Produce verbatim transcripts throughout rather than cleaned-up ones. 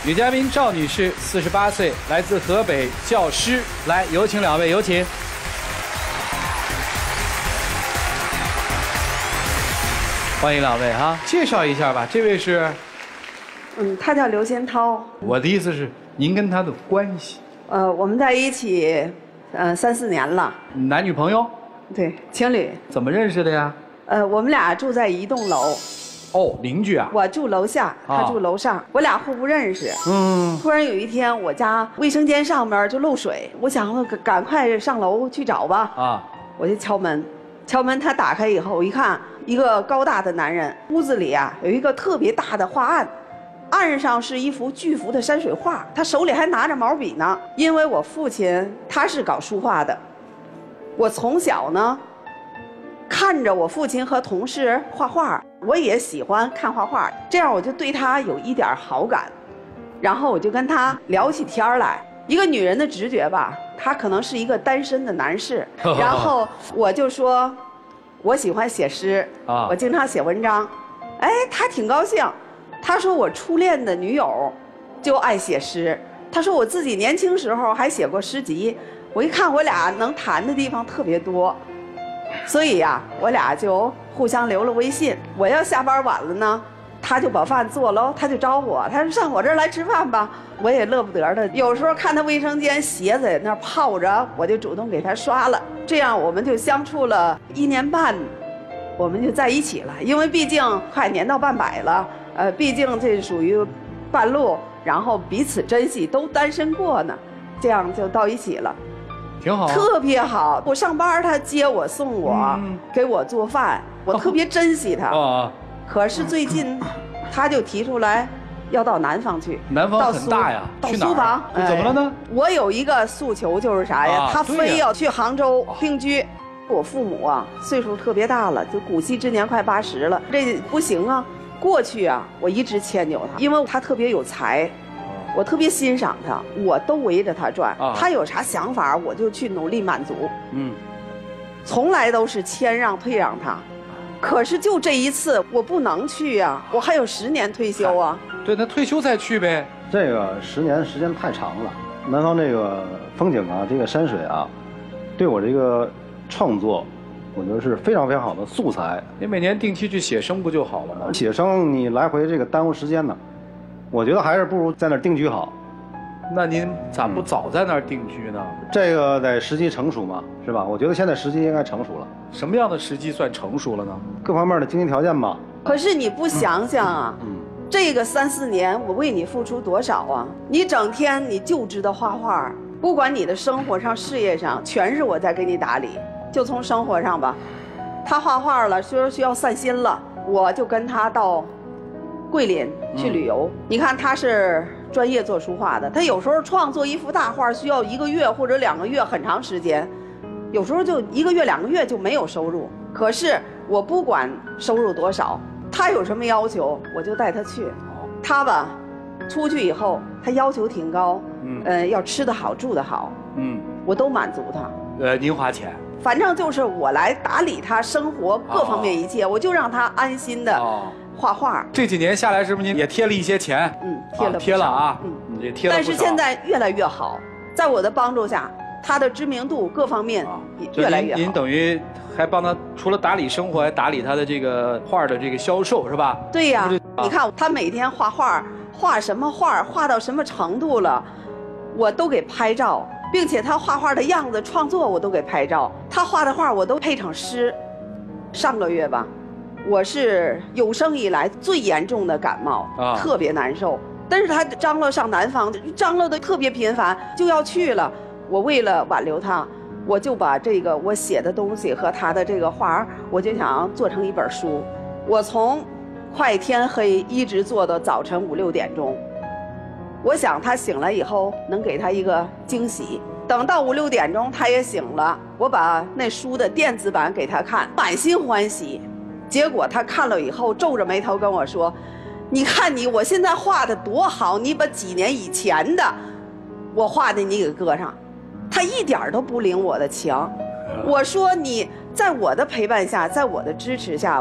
女嘉宾赵女士，四十八岁，来自河北，教师。来，有请两位，有请。欢迎两位哈，介绍一下吧。这位是， 嗯，他叫刘先涛。 我的意思是，您跟他的关系？ 呃，我们在一起，呃，三四年了。 男女朋友？ 对，情侣。 怎么认识的呀？ 呃，我们俩住在一栋楼。 哦，邻居啊。 我住楼下，他住楼上，我俩互不认识。嗯。突然有一天，我家卫生间上面就漏水，我想赶赶快上楼去找吧。啊。我就敲门，敲门，他打开以后，我一看，一个高大的男人，屋子里啊有一个特别大的画案。案上是一幅巨幅的山水画，他手里还拿着毛笔呢。因为我父亲他是搞书画的，我从小呢看着我父亲和同事画画，我也喜欢看画画，这样我就对他有一点好感，然后我就跟他聊起天来。一个女人的直觉吧，他可能是一个单身的男士，然后我就说我喜欢写诗，我经常写文章，哎，他挺高兴。他说我初恋的女友就爱写诗，他说我自己年轻时候还写过诗集。我一看我俩能谈的地方特别多，所以呀、啊，我俩就互相留了微信。我要下班晚了呢，他就把饭做了，他就招呼我，他说上我这儿来吃饭吧。我也乐不得的，有时候看他卫生间鞋子在那儿泡着，我就主动给他刷了。这样我们就相处了一年半，我们就在一起了。因为毕竟快年到半百了。呃，毕竟这属于半路，然后彼此珍惜，都单身过呢，这样就到一起了， 挺好， 特别好。我上班他接我送我，嗯、给我做饭，我特别珍惜他。哦、可是最近，他就提出来要到南方去。 南方很大呀， 到苏杭。 哎、怎么了呢？ 我有一个诉求就是啥呀？啊、他非要去杭州定居。我父母啊，岁数特别大了，就古稀之年快八十了，这不行啊。过去啊，我一直迁就他，因为他特别有才，我特别欣赏他，我都围着他转。啊、他有啥想法，我就去努力满足。嗯，从来都是谦让退让他。可是就这一次，我不能去呀、啊，我还有十年退休啊。 对，那退休再去呗。 这个十年时间太长了，南方这个风景啊，这个山水啊，对我这个创作。我觉得是非常非常好的素材。 你每年定期去写生不就好了吗？ 写生你来回这个耽误时间呢，我觉得还是不如在那儿定居好。 那您咋不早在那儿定居呢？ 嗯、这个得时机成熟嘛，是吧？我觉得现在时机应该成熟了。 什么样的时机算成熟了呢？ 各方面的经济条件吧。 可是你不想想啊，嗯、这个三四年我为你付出多少啊？你整天你就知道画画，不管你的生活上、事业上，全是我在给你打理。就从生活上吧，他画画了，说需要散心了，我就跟他到桂林去旅游。嗯、你看他是专业做书画的，他有时候创作一幅大画需要一个月或者两个月，很长时间，有时候就一个月两个月就没有收入。可是我不管收入多少，他有什么要求我就带他去。他吧，出去以后他要求挺高，嗯，呃，要吃得好住得好，嗯，我都满足他。 呃，您花钱。 反正就是我来打理他生活各方面一切，哦、我就让他安心的画画。哦、 这几年下来，是不是您也贴了一些钱？ 嗯，贴了、 啊、贴了啊，嗯，也贴了。 但是现在越来越好，在我的帮助下，他的知名度各方面也越来越好。 您等于还帮他除了打理生活，还打理他的这个画的这个销售，是吧？ 对呀、啊，你看他每天画画，画什么画，画到什么程度了，我都给拍照。并且他画画的样子创作我都给拍照，他画的画我都配成诗。上个月吧，我是有生以来最严重的感冒，啊、特别难受。但是他张罗上南方，张罗的特别频繁，就要去了。我为了挽留他，我就把这个我写的东西和他的这个画，我就想做成一本书。我从快天黑一直做到早晨五六点钟。我想他醒了以后能给他一个惊喜。等到五六点钟他也醒了，我把那书的电子版给他看，满心欢喜。结果他看了以后皱着眉头跟我说：“你看你我现在画的多好，你把几年以前的我画的你给搁上。”他一点都不领我的情。我说你在我的陪伴下，在我的支持下吧，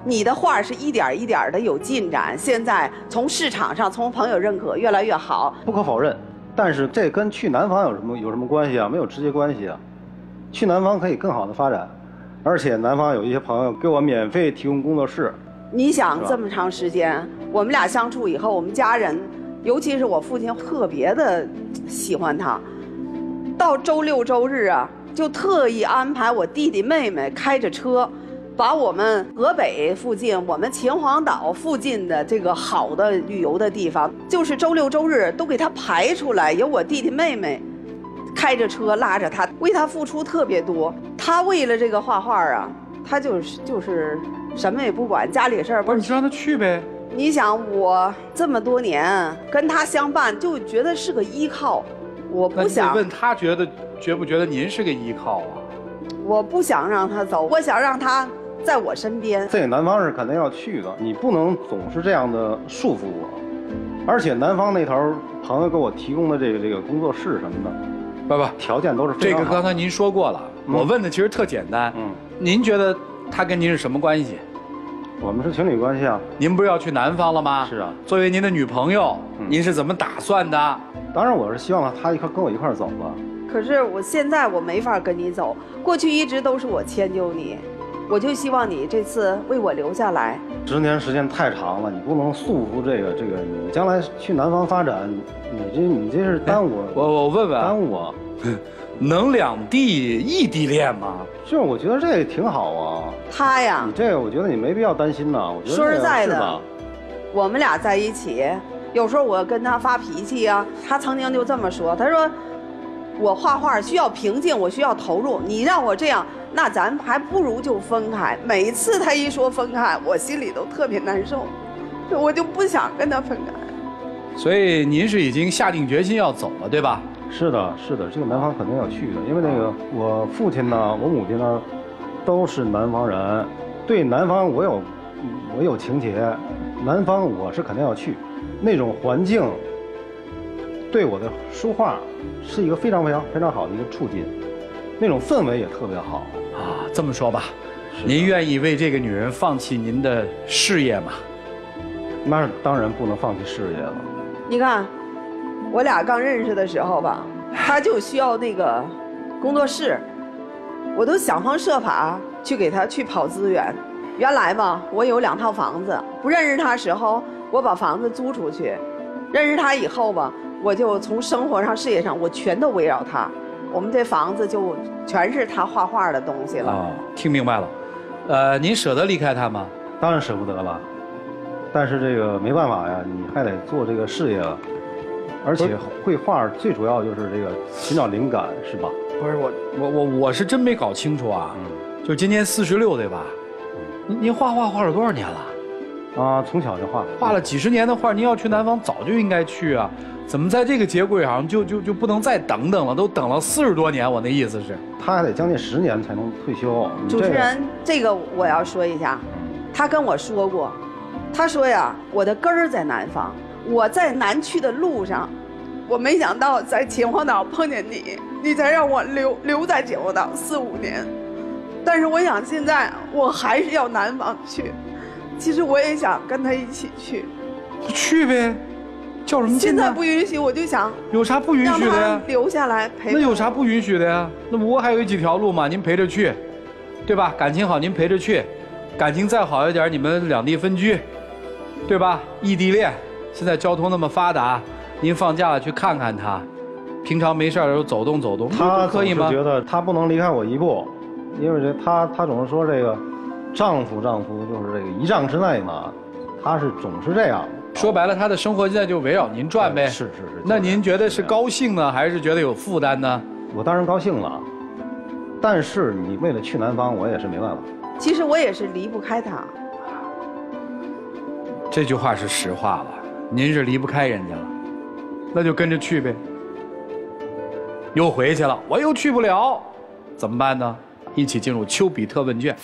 你的画是一点一点的有进展，现在从市场上，从朋友认可越来越好。 不可否认，但是这跟去南方有什么有什么关系啊？没有直接关系啊。去南方可以更好的发展，而且南方有一些朋友给我免费提供工作室。 你想这么长时间，我们俩相处以后，我们家人，尤其是我父亲特别的喜欢他，到周六周日啊，就特意安排我弟弟妹妹开着车。把我们河北附近、我们秦皇岛附近的这个好的旅游的地方，就是周六周日都给他排出来，有我弟弟妹妹开着车拉着他，为他付出特别多。他为了这个画画啊，他就是就是什么也不管，家里事儿不是你就让他去呗。 你想我这么多年跟他相伴，就觉得是个依靠，我不想问他觉得觉不觉得您是个依靠啊？ 我不想让他走，我想让他在我身边。 这南方是肯定要去的，你不能总是这样的束缚我。而且南方那头朋友给我提供的这个这个工作室什么的， 不不， 条件都是非常好。 这个刚才您说过了，嗯、我问的其实特简单。嗯，您觉得他跟您是什么关系？ 我们是情侣关系啊。 您不是要去南方了吗？ 是啊。 作为您的女朋友，嗯、您是怎么打算的？ 当然，我是希望他一块跟我一块走吧。 可是我现在我没法跟你走，过去一直都是我迁就你，我就希望你这次为我留下来。 十年时间太长了，你不能束缚这个这个，你将来去南方发展，你这你这是耽误我。我我问问， 耽误我， 能两地异地恋吗？ 就是我觉得这个挺好啊。 他呀， 你这个我觉得你没必要担心呐。我觉得说实在的， 是吧？ 我们俩在一起，有时候我跟他发脾气呀、啊，他曾经就这么说，他说。我画画需要平静，我需要投入。你让我这样，那咱还不如就分开。每一次他一说分开，我心里都特别难受，我就不想跟他分开。 所以您是已经下定决心要走了，对吧？ 是的，是的，这个南方肯定要去的，因为那个我父亲呢，我母亲呢，都是南方人，对南方我有我有情结，南方我是肯定要去，那种环境对我的书画是一个非常非常非常好的一个促进，那种氛围也特别好啊。这么说吧，您愿意为这个女人放弃您的事业吗？ 那当然不能放弃事业了。 你看，我俩刚认识的时候吧，他就需要那个工作室，我都想方设法去给他去跑资源。原来吧，我有两套房子，不认识他时候，我把房子租出去；认识他以后吧。我就从生活上、事业上，我全都围绕他。我们这房子就全是他画画的东西了。哦， 听明白了。呃，您舍得离开他吗？ 当然舍不得了。但是这个没办法呀，你还得做这个事业了。而且绘画最主要就是这个寻找灵感，是吧？ 不是我，我我我是真没搞清楚啊。嗯。就今年四十六对吧？您您画画画了多少年了？ 啊，从小就画。 画了几十年的画，您要去南方早就应该去啊。怎么在这个节骨眼上就就就不能再等等了？都等了四十多年，我那意思是， 他还得将近十年才能退休。 主持人，这个我要说一下，他跟我说过，他说呀，我的根儿在南方，我在南去的路上，我没想到在秦皇岛碰见你，你才让我留留在秦皇岛四五年。但是我想现在我还是要南方去，其实我也想跟他一起去， 去呗。较什么劲呢？ 现在不允许，我就想有啥不允许的呀？ 留下来陪。 那有啥不允许的呀？那不还有几条路吗？您陪着去，对吧？感情好，您陪着去；感情再好一点，你们两地分居，对吧？异地恋，现在交通那么发达，您放假了去看看他，平常没事的时候走动走动， 他可以吗？ 觉得他不能离开我一步，因为这他他总是说这个丈夫丈夫就是这个一丈之内嘛，他是总是这样。 说白了，他的生活现在就围绕您转呗。 是是是。 那您觉得是高兴呢，还是觉得有负担呢？ 我当然高兴了，但是你为了去南方，我也是没办法。 其实我也是离不开他。 这句话是实话了，您是离不开人家了，那就跟着去呗。又回去了，我又去不了，怎么办呢？一起进入丘比特问卷。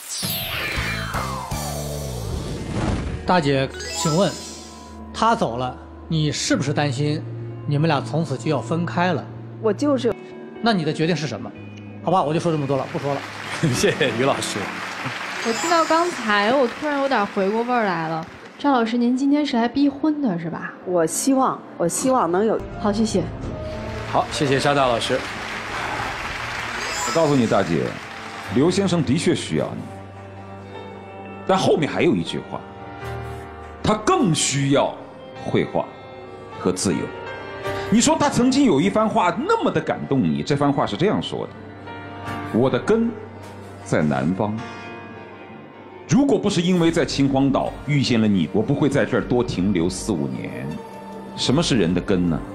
大姐，请问。他走了，你是不是担心你们俩从此就要分开了？ 我就是。 那你的决定是什么？好吧，我就说这么多了，不说了。 谢谢于老师。 我听到刚才，我突然有点回过味儿来了。张老师，您今天是来逼婚的是吧？ 我希望，我希望能有。 好，谢谢。 好，谢谢张大老师。 我告诉你，大姐，刘先生的确需要你，但后面还有一句话，他更需要绘画和自由。你说他曾经有一番话那么的感动你，这番话是这样说的：我的根在南方，如果不是因为在秦皇岛遇见了你，我不会在这儿多停留四五年。什么是人的根呢？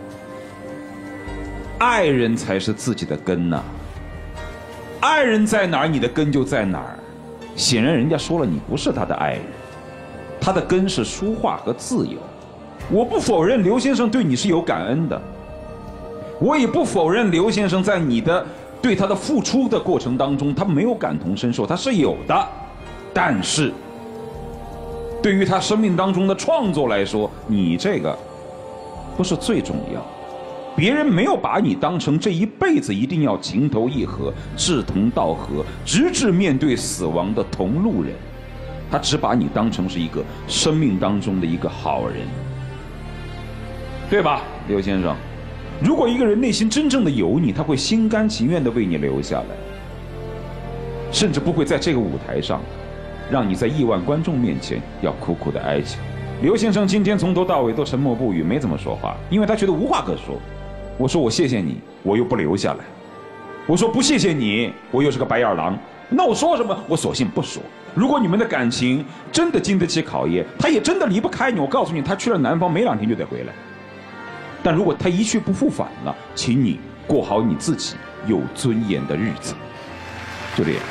爱人才是自己的根呢。爱人在哪儿，你的根就在哪儿。显然人家说了，你不是他的爱人，他的根是书画和自由。我不否认刘先生对你是有感恩的，我也不否认刘先生在你的对他的付出的过程当中，他没有感同身受，他是有的。但是对于他生命当中的创作来说，你这个不是最重要。别人没有把你当成这一辈子一定要情投意合、志同道合，直至面对死亡的同路人，他只把你当成是一个生命当中的一个好人，对吧，刘先生？如果一个人内心真正的有你，他会心甘情愿地为你留下来，甚至不会在这个舞台上让你在亿万观众面前要苦苦的哀求。刘先生今天从头到尾都沉默不语，没怎么说话，因为他觉得无话可说。我说我谢谢你，我又不留下来；我说不谢谢你，我又是个白眼狼。那我说什么？我索性不说。如果你们的感情真的经得起考验，他也真的离不开你，我告诉你，他去了南方没两天就得回来。但如果他一去不复返了，请你过好你自己有尊严的日子。就这样。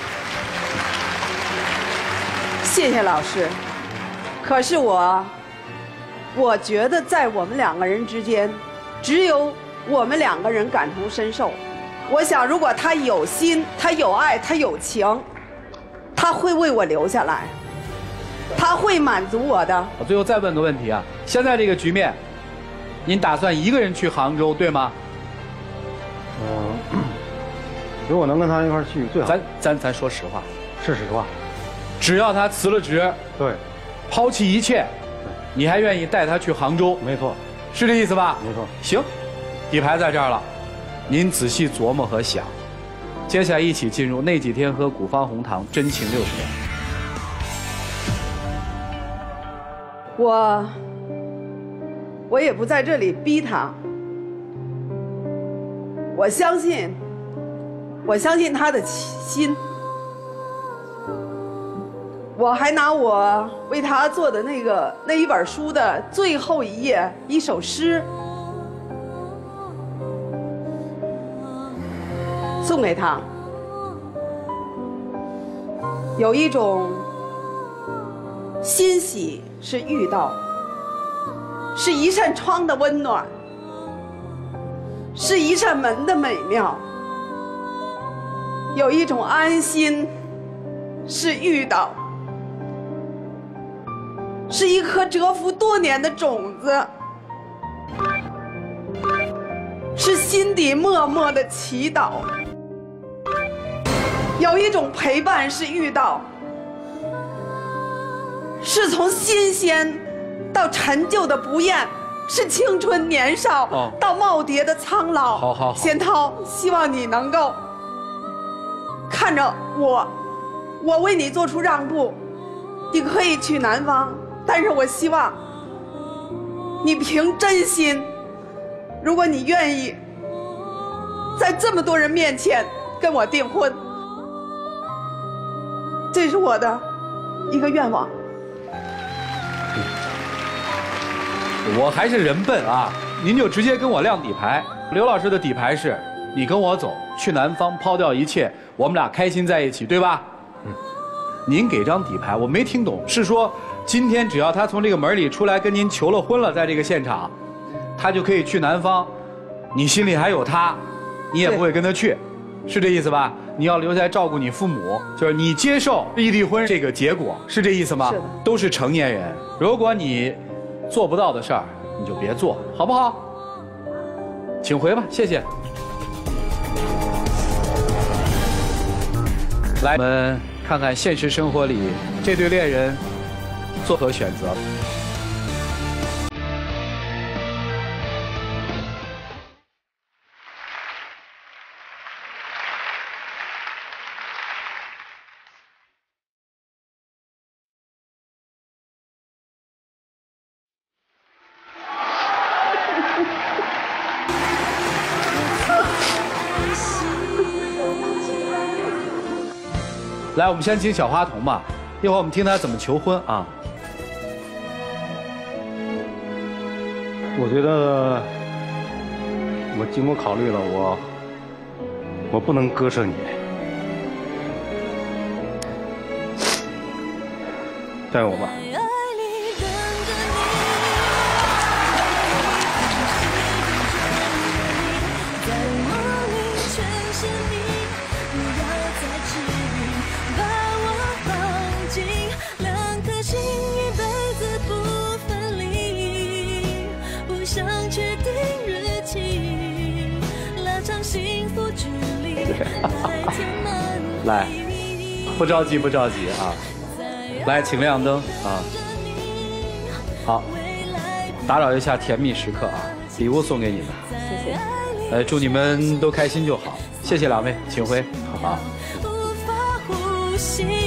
谢谢老师。可是我，我觉得在我们两个人之间，只有我们两个人感同身受。我想，如果他有心，他有爱，他有情，他会为我留下来，他会满足我的。 我最后再问个问题啊，现在这个局面，您打算一个人去杭州，对吗？ 嗯，如果能跟他一块儿去最好。 咱咱咱说实话， 是实话。 只要他辞了职， 对， 抛弃一切，你还愿意带他去杭州？ 没错， 是这意思吧？ 没错。 行，底牌在这儿了，您仔细琢磨和想。接下来一起进入那几天和古方红糖真情六十年。 我，我也不在这里逼他。我相信，我相信他的心。我还拿我为他做的那个那一本书的最后一页一首诗送给他。有一种欣喜是遇到，是一扇窗的温暖，是一扇门的美妙。有一种安心是遇到，是一颗蛰伏多年的种子，是心底默默的祈祷。有一种陪伴是遇到，是从新鲜到陈旧的不厌，是青春年少到耄耋的苍老。 好好好， 贤涛，希望你能够看着我，我为你做出让步，你可以去南方。但是我希望你凭真心，如果你愿意在这么多人面前跟我订婚，这是我的一个愿望。 我还是人笨啊，您就直接跟我亮底牌。刘老师的底牌是你跟我走去南方，抛掉一切，我们俩开心在一起，对吧？嗯。您给张底牌我没听懂，是说今天只要他从这个门里出来跟您求了婚了，在这个现场，他就可以去南方，你心里还有他，你也不会跟他去，是这意思吧？你要留下来照顾你父母，就是你接受异地婚这个结果，是这意思吗？ 是的。都是成年人，如果你做不到的事儿，你就别做，好不好？请回吧，谢谢。来，我们看看现实生活里这对恋人作何选择。来，我们先请小花童吧，一会儿我们听他怎么求婚啊。 我觉得我经过考虑了，我我不能割舍你，带我吧。 来，不着急，不着急啊！来，请亮灯啊！好，打扰一下甜蜜时刻啊！礼物送给你们， 谢谢。 呃，祝你们都开心就好。谢谢两位，请回，好吧。 无法呼吸